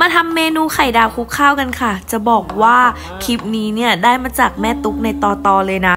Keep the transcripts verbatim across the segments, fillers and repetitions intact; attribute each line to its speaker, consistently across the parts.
Speaker 1: มาทำเมนูไข่ดาวคลุกข้าวกันค่ะจะบอกว่าคลิปนี้เนี่ยได้มาจากแม่ตุ๊กในตอตอเลยนะ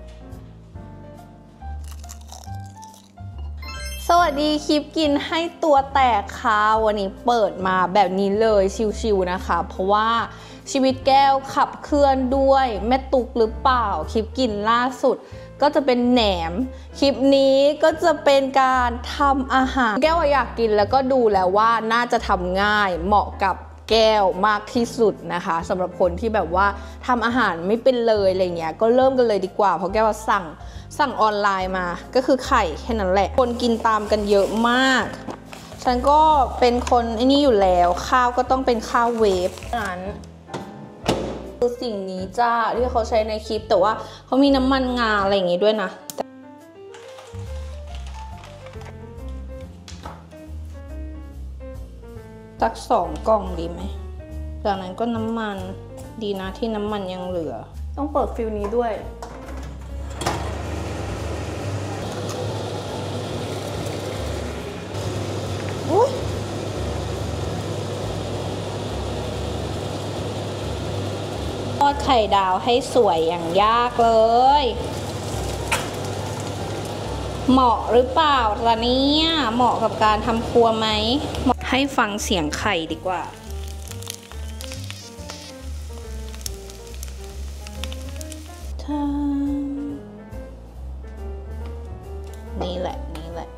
Speaker 2: สวัสดีคลิปกินให้ตัวแตกค่ะวันนี้เปิดมาแบบนี้เลยชิวๆนะคะเพราะว่าชีวิตแก้วขับเคลื่อนด้วยแม่ตุ๊กหรือเปล่าคลิปกินล่าสุดก็จะเป็นแหนมคลิปนี้ก็จะเป็นการทำอาหารแก้วอยากกินแล้วก็ดูแล้วว่าน่าจะทำง่ายเหมาะกับแก้วมากที่สุดนะคะสำหรับคนที่แบบว่าทำอาหารไม่เป็นเลยอะไรเงี้ยก็เริ่มกันเลยดีกว่าเพราะแก้วสั่งสั่งออนไลน์มาก็คือไข่แค่นั้นแหละคนกินตามกันเยอะมากฉันก็เป็นคนไอ้นี่อยู่แล้วข้าวก็ต้องเป็นข้าวเวฟนั้นคือสิ่งนี้จ้าที่เขาใช้ในคลิปแต่ว่าเขามีน้ำมันงาอะไรอย่างงี้ด้วยนะสักสองกล่องดีไหมจากนั้นก็น้ำมันดีนะที่น้ำมันยังเหลือต้องเปิดฟิลนี้ด้วยทอดไข่ดาวให้สวยอย่างยากเลยเหมาะหรือเปล่าล่ะเนี่ยเหมาะกับการทำครัวไหมให้ฟังเสียงไข่ดีกว่านี่แหละนี่แหละ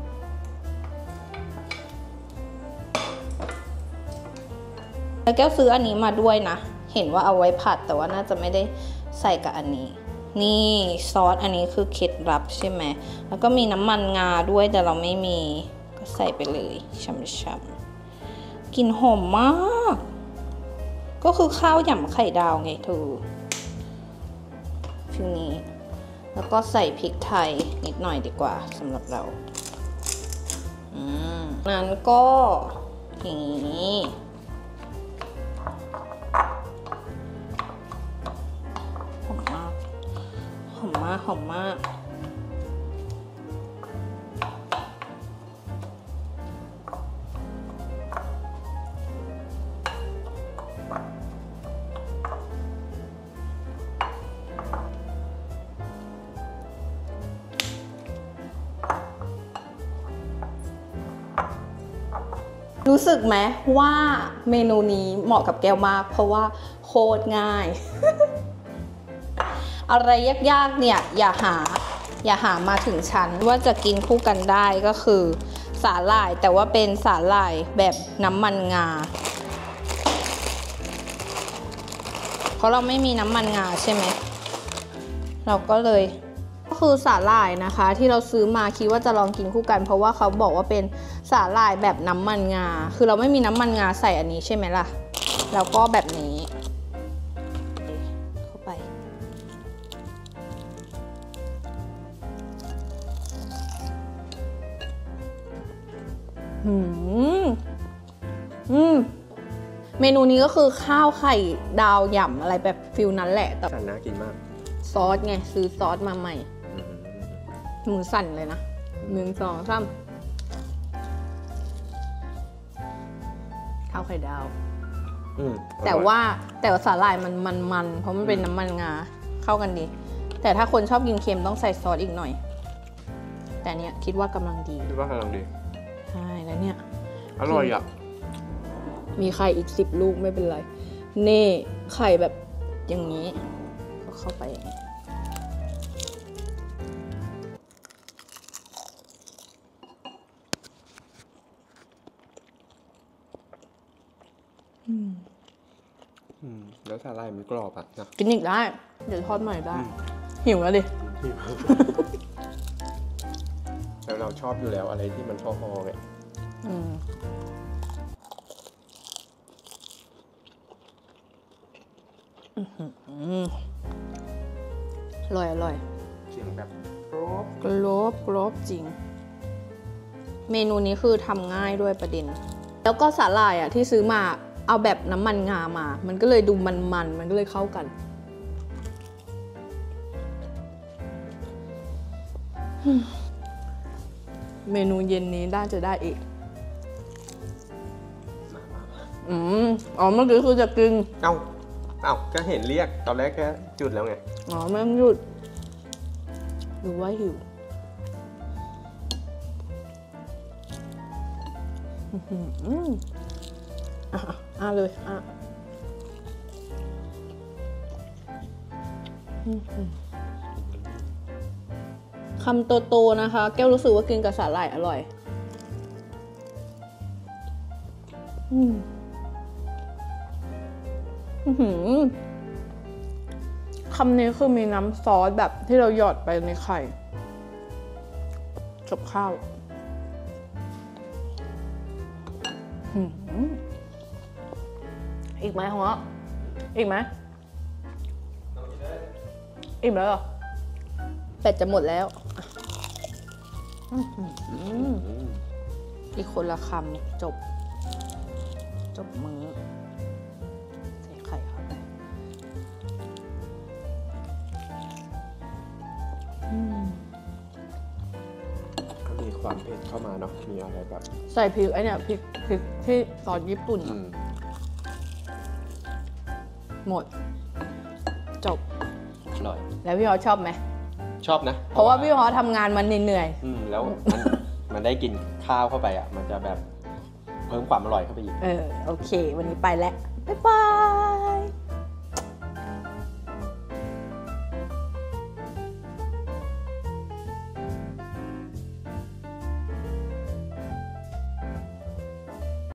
Speaker 2: แล้วแก้วซื้ออันนี้มาด้วยนะเห็นว่าเอาไว้ผัดแต่ว่าน่าจะไม่ได้ใส่กับอันนี้นี่ซอสอันนี้คือเคล็ดลับใช่ไหมแล้วก็มีน้ำมันงาด้วยแต่เราไม่มีก็ใส่ไปเลยช่ำๆกลิ่นหอมมากก็คือข้าวหยำไข่ดาวไงเธอฟิวนี้แล้วก็ใส่พริกไทยนิดหน่อยดีกว่าสำหรับเราอืมนั้นก็อย่างนี้หอมมากหอมมากหอมมากรู้สึกไหมว่าเมนูนี้เหมาะกับแก้วมากเพราะว่าโคตรง่าย อะไรยากๆเนี่ยอย่าหาอย่าหามาถึงฉันว่าจะกินคู่กันได้ก็คือสาหร่ายแต่ว่าเป็นสาหร่ายแบบน้ำมันงาเพราะเราไม่มีน้ำมันงาใช่ไหมเราก็เลยก็คือสาหร่ายนะคะที่เราซื้อมาคิดว่าจะลองกินคู่กันเพราะว่าเขาบอกว่าเป็นสาหร่ายแบบน้ำมันงาคือเราไม่มีน้ำมันงาใส่อันนี้ใช่ไหมล่ะแล้วก็แบบนี้เข้าไปอืมอืมเมนูนี้ก็คือข้าวไข่ดาวหย่ำอะไรแบบฟิลนั้นแหละแต่
Speaker 3: น่ากินมาก
Speaker 2: ซอสไงซื้อซอสมาใหม่มือสั่นเลยนะหนึ่งสองสามข้าวไข่ดาวแต่ว่าแต่ว่าสาหร่ายมันมันมันเพราะมันเป็นน้ำมันงาเข้ากันดีแต่ถ้าคนชอบกินเค็มต้องใส่ซอสอีกหน่อยแต่เนี้ยคิดว่ากำลังดี
Speaker 3: คิดว่ากำลังดี
Speaker 2: ใช่แล้วเนี่ย
Speaker 3: อร่อยอ่ะ
Speaker 2: มีไข่อีกสิบลูกไม่เป็นไรนี่ไข่แบบอย่างนี้ก็เข้าไปอย่างนี้
Speaker 3: แล้วสาหร่ายมันกรอบอ่ะนะ
Speaker 2: กินอีกได้เดี๋ยวทอดใหม่ได้หิวแล้วดิ
Speaker 3: แล้วเราชอบอยู่แล้วอะไรที่มันพอๆไง
Speaker 2: อร่อยอร่อย
Speaker 3: เสียงแบบกรอบ
Speaker 2: กรอบกรอบจริงเมนูนี้คือทำง่ายด้วยประเด็นแล้วก็สาหร่ายอ่ะที่ซื้อมาเอาแบบน้ำมันงามามันก็เลยดูมันมันมันก็เลยเข้ากันเมนูเย็นนี้น่าจะได้อีก
Speaker 3: ม
Speaker 2: อืมอ๋อเมื่อกี้คือจะกิน
Speaker 3: เอ้าเอ้าก็เห็นเรียกตอนแรกก็จุดแล้วไง
Speaker 2: อ๋อไม่ต้องหยุดหรือว่าหิวอืมอ่ะอ่ะเลยอ่ะคำโตๆนะคะแก้วรู้สึกว่ากินกับสาหร่ายอร่อยอืมอื้อหือคำนี้คือมีน้ำซอสแบบที่เราหยอดไปในไข่จบข้าวอื้อหืออีกไหมหัวอีกไหมอิ่มแล้วเหรอเป็ดจะหมดแล้วอื้อหืออีกคนละคำจบ จบมื้อใส่ไข่เข้าไป
Speaker 3: ก็มีความเผ็ดเข้ามาเนาะมีอะไรแบบ
Speaker 2: ใส่พริกไอเนี่ยพริกพริกที่ซอสญี่ปุ่น
Speaker 3: อืม
Speaker 2: หมด จบ
Speaker 3: อร่อย
Speaker 2: แล้วพี่ฮอชอบไหม
Speaker 3: ชอบนะ
Speaker 2: เพราะว่าพี่ฮอทำงานมันเหนื่อย
Speaker 3: อืมแล้วมันมันได้กินข้าวเข้าไปอ่ะมันจะแบบเพิ่มความอร่อยเข้าไปอีก
Speaker 2: เออโอเค วันนี้ไปแล้ว บ๊ายบาย